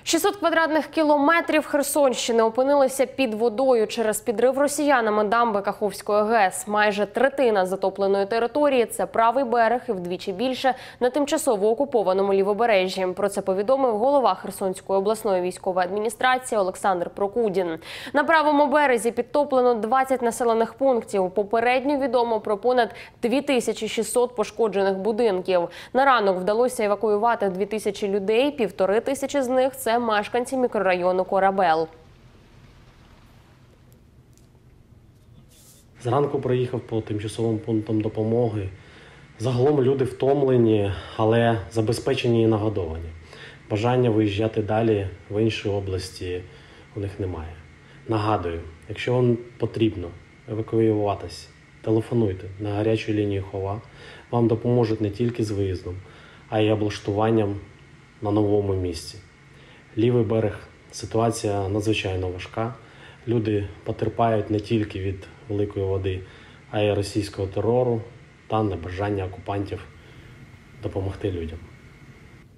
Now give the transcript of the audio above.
600 квадратних кілометрів Херсонщини опинилися під водою через підрив росіянами дамби Каховської ГЕС. Майже третина затопленої території – це правий берег і вдвічі більше на тимчасово окупованому Лівобережжі. Про це повідомив голова Херсонської обласної військової адміністрації Олександр Прокудін. На правому березі підтоплено 20 населених пунктів. Попередньо відомо про понад 2600 пошкоджених будинків. На ранок вдалося евакуювати 2000 людей, 1500 з них – це мешканці мікрорайону Корабел. Зранку приїхав по тимчасовим пунктам допомоги. Загалом люди втомлені, але забезпечені і нагодовані. Бажання виїжджати далі в інші області у них немає. Нагадую, якщо вам потрібно евакуюватися, телефонуйте на гарячу лінію ХОВА. Вам допоможуть не тільки з виїздом, а й облаштуванням на новому місці. Лівий берег – ситуація надзвичайно важка. Люди потерпають не тільки від великої води, а й російського терору та небажання окупантів допомогти людям.